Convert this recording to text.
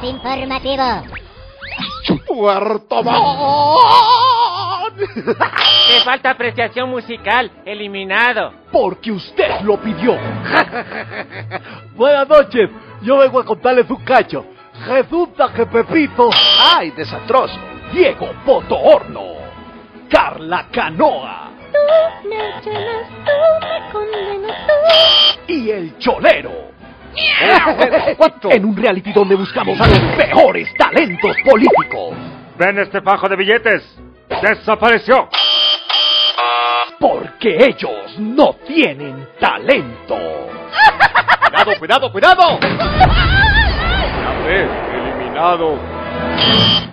Flash informativo. ¡Puerto Montt! Te falta apreciación musical. Eliminado. Porque usted lo pidió. Buenas noches, yo vengo a contarles un cacho. Resulta que Pepito... ¡Ay, desastroso! Diego Potohorno. Carla Canoa. Tú me llenas, tú me condenas, tú. Y el Cholero. En un reality donde buscamos a los peores talentos políticos. ¿Ven este fajo de billetes? ¡Desapareció! Porque ellos no tienen talento. ¡Cuidado, cuidado, cuidado! Ya ves, eliminado.